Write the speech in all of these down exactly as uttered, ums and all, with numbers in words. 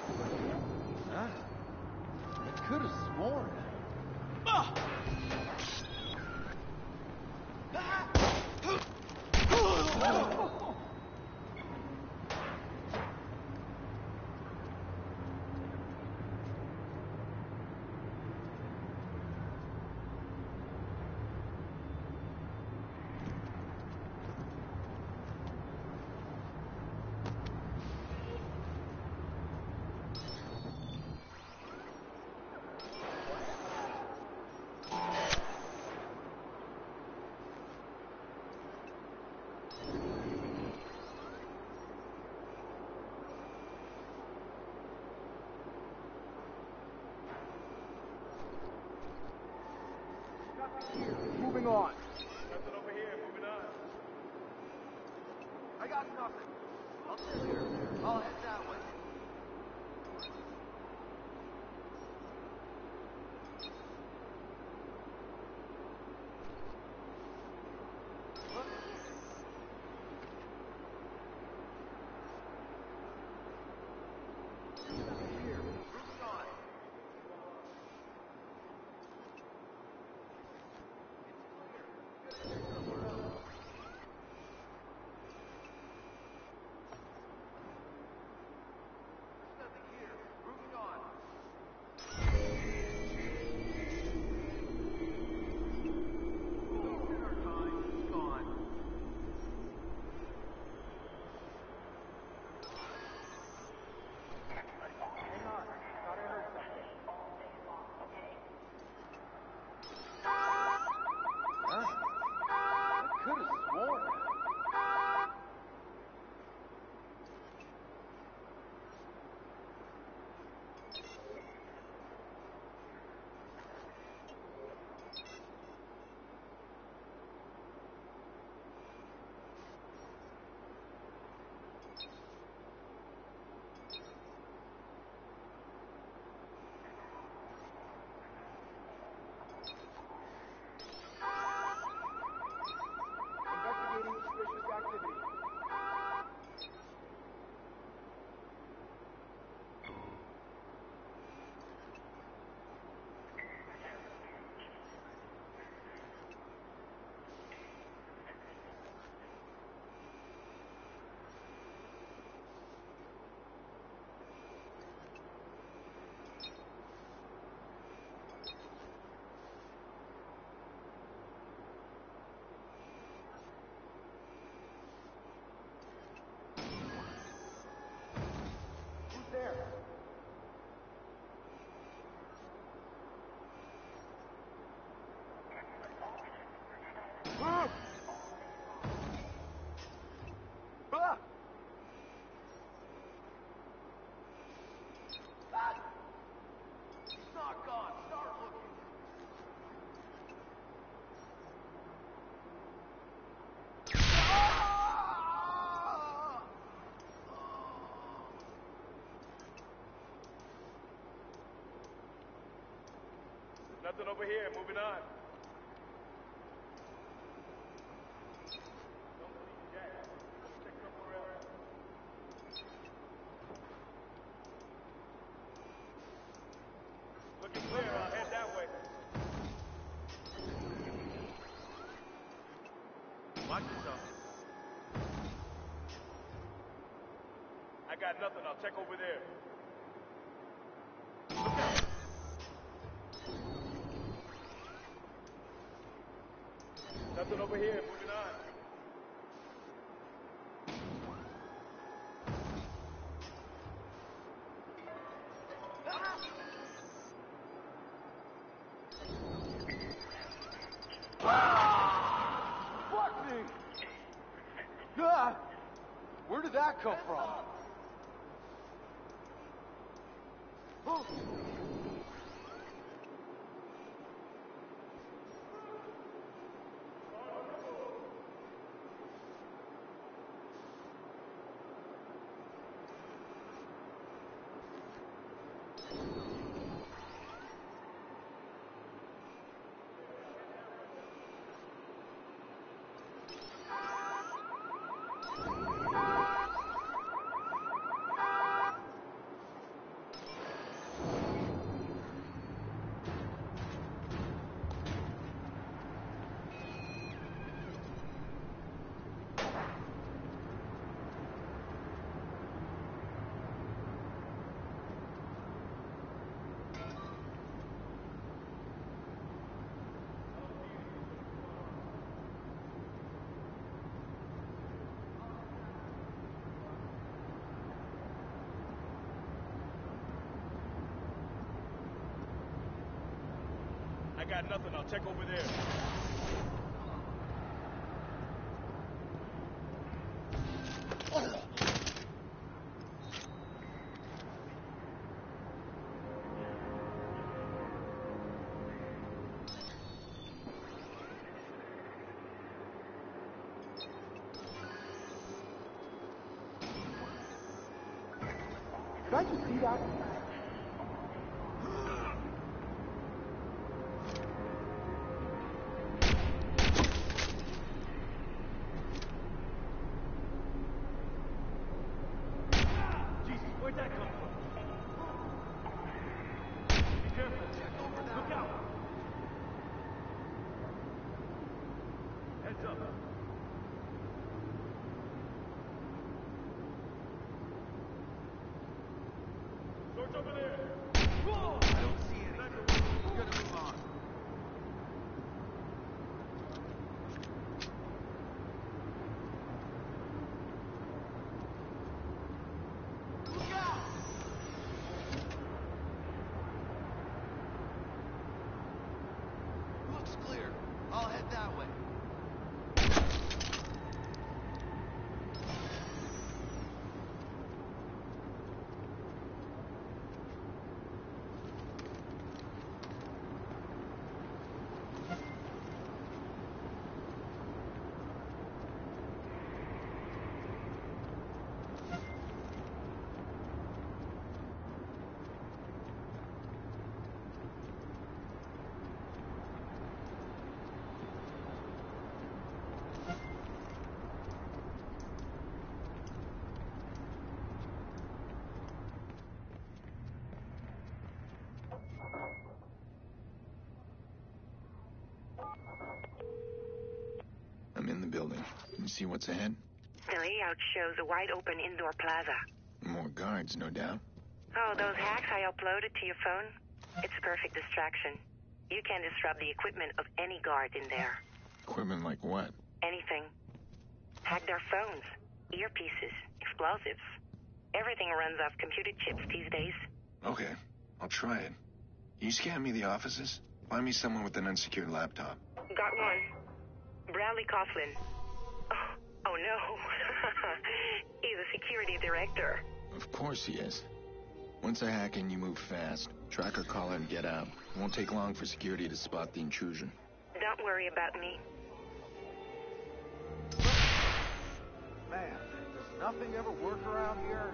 Huh? I could have sworn. Moving on. Nothing over here. Moving on. I got nothing. I'll sit here. I'll head that way. What? Nothing here. Moving on. There. Ah! Ah! Ah! He's not gone. Start looking. Nothing over here. Moving on. Don't see Jack. Check somewhere else. Looking clear. I'll head that way. Watch yourself. I got nothing. I'll check over there. Look out. Nothing over here. Moving on. Ah! Fuck me! Ah! Where did that come from? Oh. got nothing. I'll check over there. Did I just see that? Jesus, where'd that come from? Be careful. Look out. Heads up. Door's over there. Whoa! I don't see anything. We're gonna move on. Look out! Looks clear. I'll head that way. I'm in the building. Can you see what's ahead? The layout shows a wide-open indoor plaza. More guards, no doubt. Oh, those hacks I uploaded to your phone? It's a perfect distraction. You can disrupt the equipment of any guard in there. Equipment like what? Anything. Hack their phones, earpieces, explosives. Everything runs off computer chips these days. Okay, I'll try it. You scan me the offices? Find me someone with an unsecured laptop. Got one. Bradley Coughlin. Oh, oh no. He's a security director. Of course he is. Once I hack in, you move fast. Track her caller and get out. It won't take long for security to spot the intrusion. Don't worry about me. Man, does nothing ever work around here?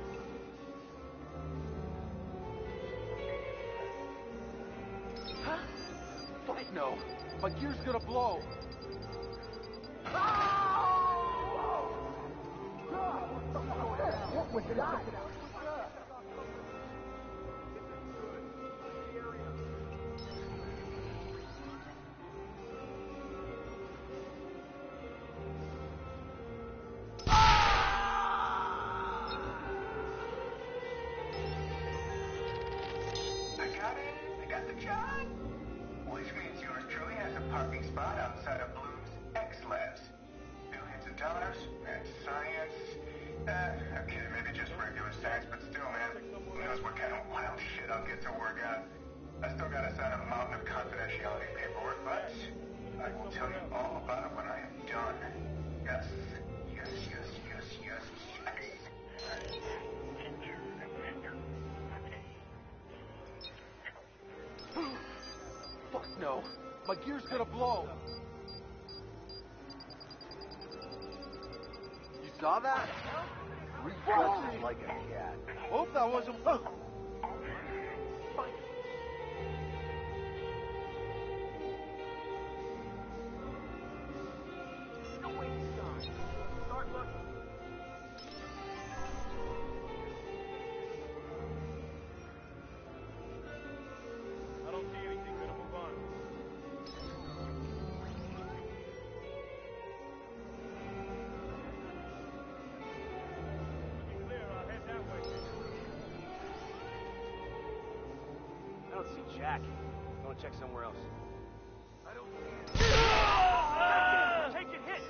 Huh? Fuck no. My gear's gonna blow. What was that? I got it. I got the job. Which means yours truly has a parking spot outside of Bloom's X Labs. Billions of dollars, that's science. Uh, okay, maybe just regular science, but still, man, who knows what kind of wild shit I'll get to work out. I still gotta sign a mountain of confidentiality paperwork, but I will tell you all about it when I am done. Yes, yes, yes, yes, yes, yes. Fuck no. My gear's gonna blow. You saw that? Reflexes like a cat. Hope that wasn't... Oh. Start looking. I don't see anything. Better move on. Looking clear. I'll head that way. I don't see Jack. I'm gonna check somewhere else. I don't see it. Take it, hit!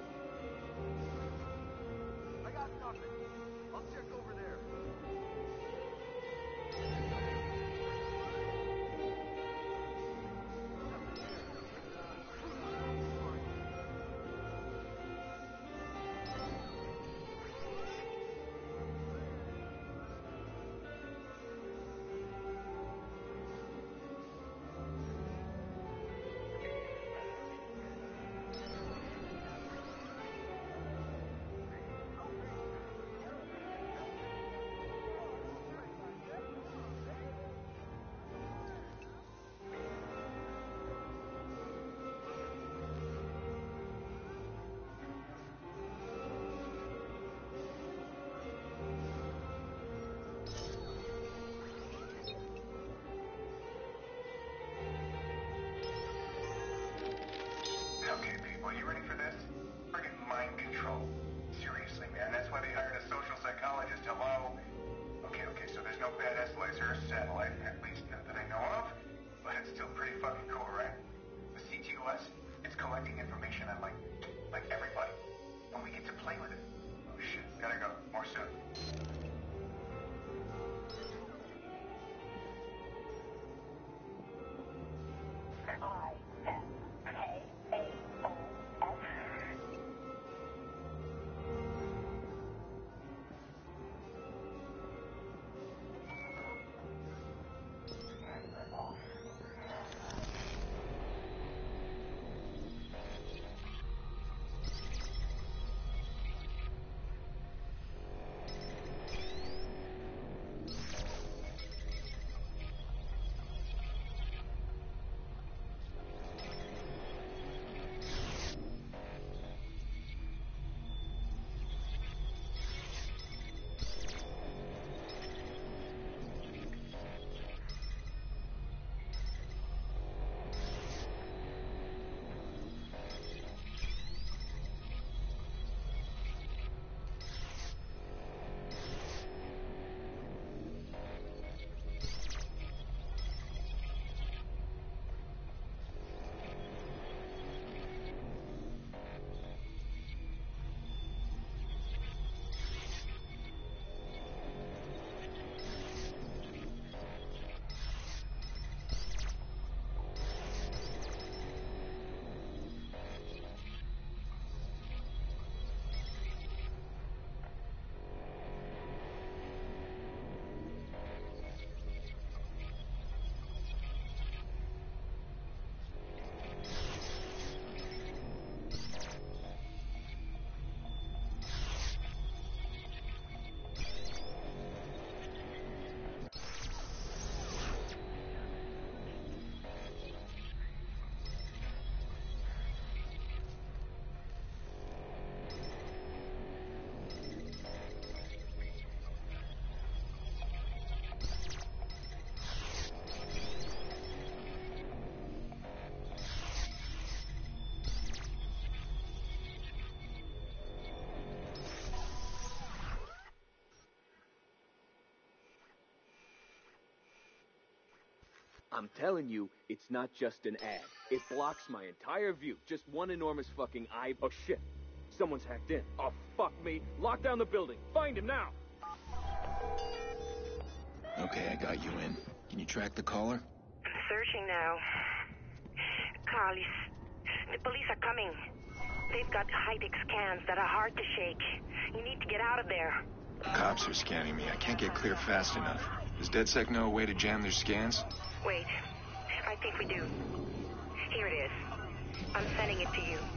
I got nothing. I'll check over there. Well, you ready for this? Friggin' mind control. Seriously, man, that's why they hired a social psychologist. Hello? Okay, okay, so there's no badass laser or satellite, at least not that I know of. But it's still pretty fucking cool, right? The C T O S, it's collecting information on, like, like everybody. And we get to play with it. Oh, shit, gotta go. More soon. I'm telling you, it's not just an ad. It blocks my entire view. Just one enormous fucking eye. Oh shit. Someone's hacked in. Oh fuck me. Lock down the building. Find him now. Okay, I got you in. Can you track the caller? I'm searching now. Carlis, the police are coming. They've got high-tech scans that are hard to shake. You need to get out of there. The cops are scanning me. I can't get clear fast enough. Does DedSec know a way to jam their scans? Wait, I think we do. Here it is. I'm sending it to you.